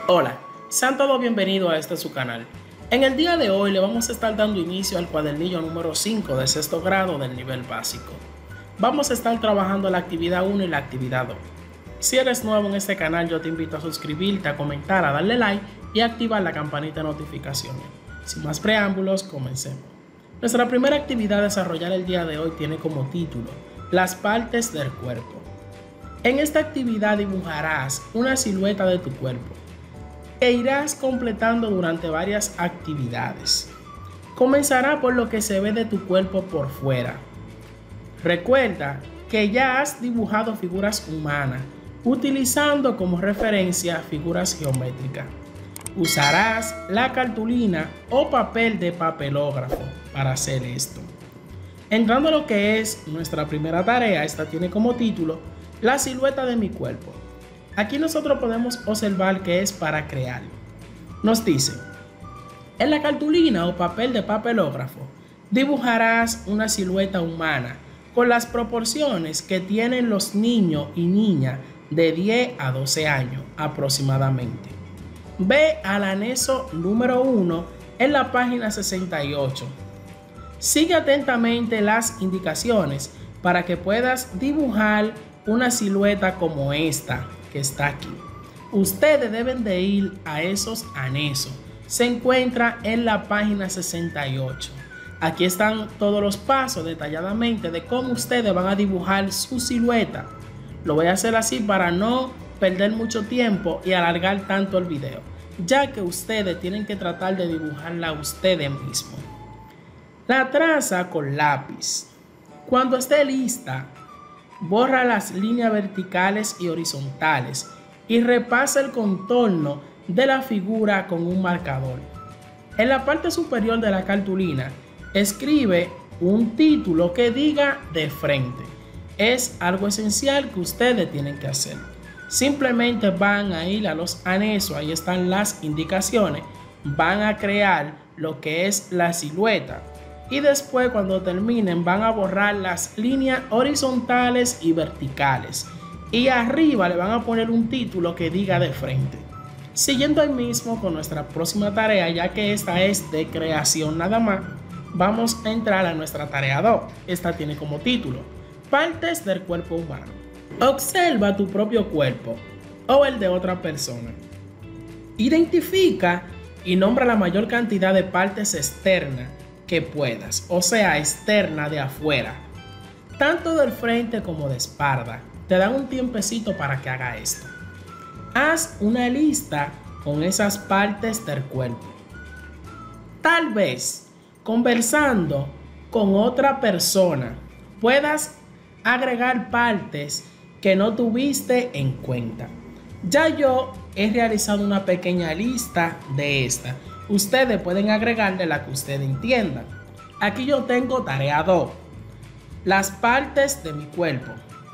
Hola, sean todos bienvenidos a su canal. En el día de hoy le vamos a estar dando inicio al cuadernillo número 5 de sexto grado del nivel básico. Vamos a estar trabajando la actividad 1 y la actividad 2. Si eres nuevo en este canal, yo te invito a suscribirte, a comentar, a darle like y a activar la campanita de notificaciones. Sin más preámbulos, comencemos. Nuestra primera actividad a desarrollar el día de hoy tiene como título las partes del cuerpo. En esta actividad dibujarás una silueta de tu cuerpo que irás completando durante varias actividades. Comenzará por lo que se ve de tu cuerpo por fuera. Recuerda que ya has dibujado figuras humanas utilizando como referencia figuras geométricas. Usarás la cartulina o papel de papelógrafo para hacer esto. Entrando a lo que es nuestra primera tarea, esta tiene como título la silueta de mi cuerpo. Aquí nosotros podemos observar que es para crearlo. Nos dice, en la cartulina o papel de papelógrafo dibujarás una silueta humana con las proporciones que tienen los niños y niñas de 10 a 12 años aproximadamente. Ve al anexo número 1 en la página 68. Sigue atentamente las indicaciones para que puedas dibujar una silueta como esta que está aquí. Ustedes deben de ir a esos anexos. Se encuentra en la página 68. Aquí están todos los pasos detalladamente de cómo ustedes van a dibujar su silueta. Lo voy a hacer así para no perder mucho tiempo y alargar tanto el video, ya que ustedes tienen que tratar de dibujarla ustedes mismos. La traza con lápiz. Cuando esté lista, borra las líneas verticales y horizontales y repasa el contorno de la figura con un marcador. En la parte superior de la cartulina, escribe un título que diga de frente. Es algo esencial que ustedes tienen que hacer. Simplemente van a ir a los anexos, ahí están las indicaciones, van a crear lo que es la silueta. Y después, cuando terminen, van a borrar las líneas horizontales y verticales. Y arriba le van a poner un título que diga de frente. Siguiendo ahí mismo con nuestra próxima tarea, ya que esta es de creación nada más, vamos a entrar a nuestra tarea 2. Esta tiene como título partes del cuerpo humano. Observa tu propio cuerpo o el de otra persona. Identifica y nombra la mayor cantidad de partes externas que puedas, o sea, externa de afuera, tanto del frente como de espalda. Te dan un tiempecito para que haga esto. Haz una lista con esas partes del cuerpo. Tal vez conversando con otra persona puedas agregar partes que no tuviste en cuenta. Ya yo he realizado una pequeña lista de esta. Ustedes pueden agregarle la que ustedes entiendan. Aquí yo tengo tarea 2. Las partes de mi cuerpo.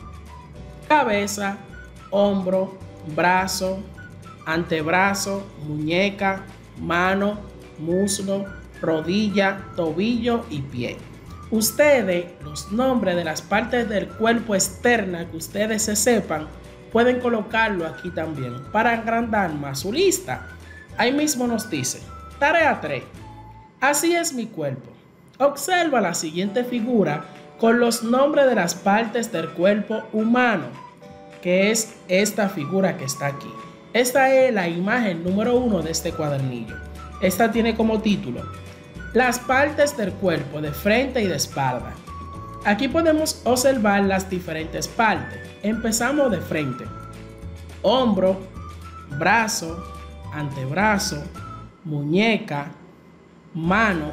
Cabeza, hombro, brazo, antebrazo, muñeca, mano, muslo, rodilla, tobillo y pie. Ustedes, los nombres de las partes del cuerpo externa que ustedes se sepan, pueden colocarlo aquí también para agrandar más su lista. Ahí mismo nos dice, tarea 3. Así es mi cuerpo. Observa la siguiente figura con los nombres de las partes del cuerpo humano, que es esta figura que está aquí. Esta es la imagen número 1 de este cuadernillo. Esta tiene como título las partes del cuerpo de frente y de espalda. Aquí podemos observar las diferentes partes. Empezamos de frente. Hombro, brazo, antebrazo, muñeca, mano,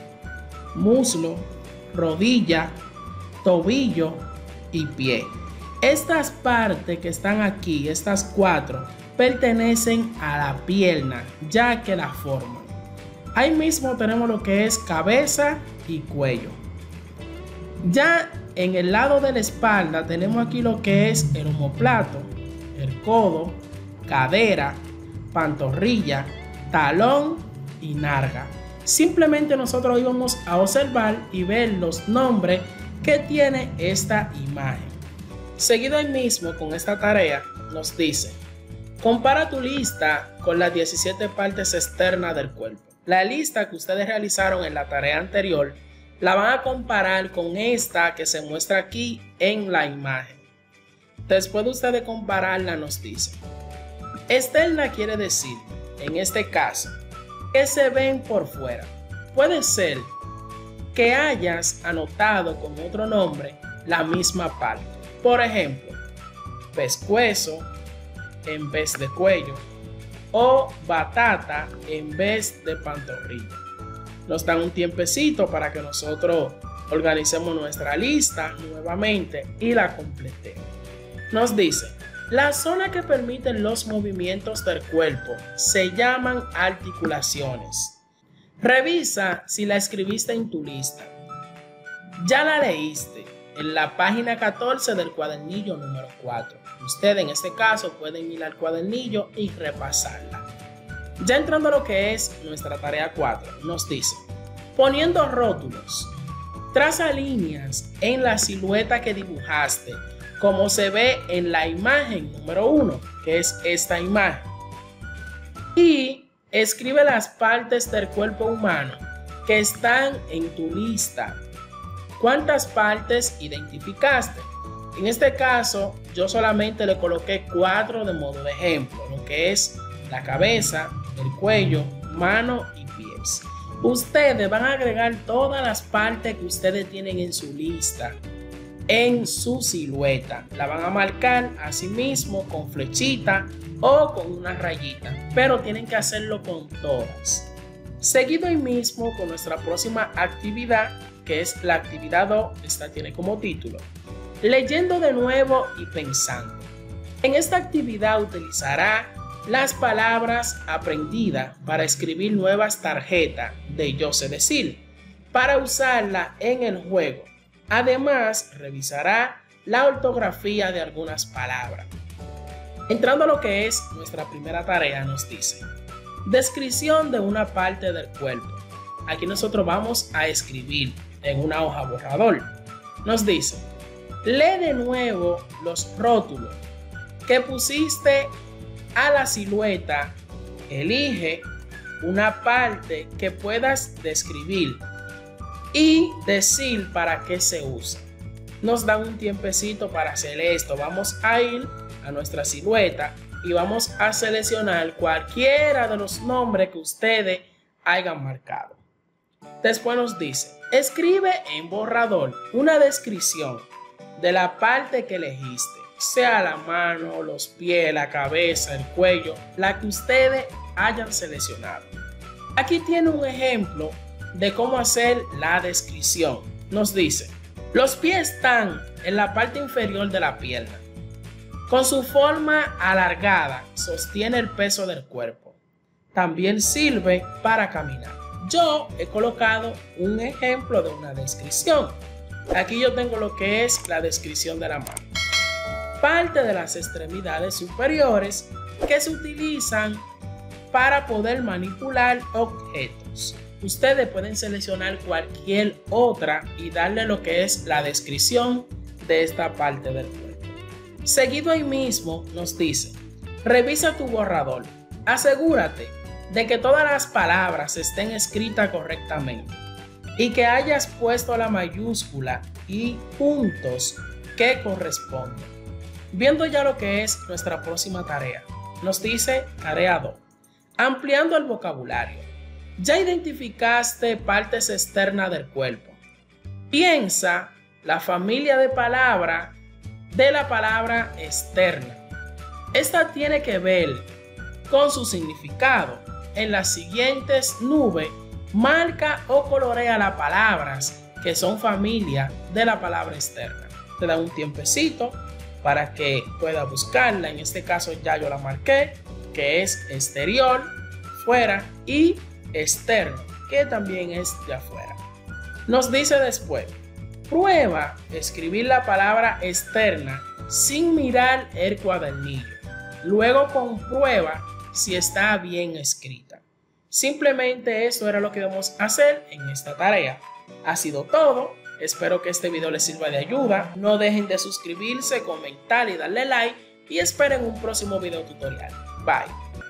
muslo, rodilla, tobillo y pie. Estas partes que están aquí, estas 4, pertenecen a la pierna, ya que la forman. Ahí mismo tenemos lo que es cabeza y cuello. Ya en el lado de la espalda tenemos aquí lo que es el omoplato, el codo, cadera, pantorrilla, talón y nalga. Simplemente nosotros íbamos a observar y ver los nombres que tiene esta imagen. Seguido ahí mismo con esta tarea nos dice, Compara tu lista con las 17 partes externas del cuerpo. La lista que ustedes realizaron en la tarea anterior la van a comparar con esta que se muestra aquí en la imagen. Después de ustedes compararla, nos dice: externa quiere decir, en este caso, que se ven por fuera. Puede ser que hayas anotado con otro nombre la misma parte. Por ejemplo, pescuezo en vez de cuello o batata en vez de pantorrilla. Nos dan un tiempecito para que nosotros organicemos nuestra lista nuevamente y la completemos. Nos dice: las zonas que permiten los movimientos del cuerpo se llaman articulaciones. Revisa si la escribiste en tu lista. Ya la leíste en la página 14 del cuadernillo número 4. Ustedes en este caso pueden ir al cuadernillo y repasarla. Ya entrando a lo que es nuestra tarea 4, nos dice: poniendo rótulos, traza líneas en la silueta que dibujaste, como se ve en la imagen número 1, que es esta imagen. Y escribe las partes del cuerpo humano que están en tu lista. ¿Cuántas partes identificaste? En este caso, yo solamente le coloqué 4 de modo de ejemplo, lo que es la cabeza, el cuello, mano y pies. Ustedes van a agregar todas las partes que ustedes tienen en su lista en su silueta. La van a marcar así mismo con flechita o con una rayita, pero tienen que hacerlo con todas. Seguido ahí mismo con nuestra próxima actividad, que es la actividad 2, esta tiene como título: leyendo de nuevo y pensando. En esta actividad utilizará las palabras aprendidas para escribir nuevas tarjetas de yo sé decir, para usarla en el juego. Además, revisará la ortografía de algunas palabras. Entrando a lo que es nuestra primera tarea, nos dice: descripción de una parte del cuerpo. Aquí nosotros vamos a escribir en una hoja borrador. Nos dice: lee de nuevo los rótulos que pusiste a la silueta. Elige una parte que puedas describir y decir para qué se usa. Nos dan un tiempecito para hacer esto. Vamos a ir a nuestra silueta y vamos a seleccionar cualquiera de los nombres que ustedes hayan marcado. Después nos dice: escribe en borrador una descripción de la parte que elegiste, sea la mano, los pies, la cabeza, el cuello, la que ustedes hayan seleccionado. Aquí tiene un ejemplo de cómo hacer la descripción. Nos dice: los pies están en la parte inferior de la pierna. Con su forma alargada, sostiene el peso del cuerpo. También sirve para caminar. Yo he colocado un ejemplo de una descripción. Aquí yo tengo lo que es la descripción de la mano. Parte de las extremidades superiores que se utilizan para poder manipular objetos. Ustedes pueden seleccionar cualquier otra y darle lo que es la descripción de esta parte del cuerpo. Seguido ahí mismo nos dice: revisa tu borrador. Asegúrate de que todas las palabras estén escritas correctamente y que hayas puesto la mayúscula y puntos que corresponden. Viendo ya lo que es nuestra próxima tarea, nos dice tarea 2: ampliando el vocabulario. Ya identificaste partes externas del cuerpo. Piensa la familia de palabras de la palabra externa. Esta tiene que ver con su significado. En las siguientes nubes, marca o colorea las palabras que son familia de la palabra externa. Te da un tiempecito para que pueda buscarla. En este caso ya yo la marqué, que es exterior, fuera, y externo, que también es de afuera. Nos dice después: prueba escribir la palabra externa sin mirar el cuadernillo. Luego comprueba si está bien escrita. Simplemente eso era lo que vamos a hacer en esta tarea. Ha sido todo. Espero que este video les sirva de ayuda. No dejen de suscribirse, comentar y darle like y esperen un próximo video tutorial. Bye.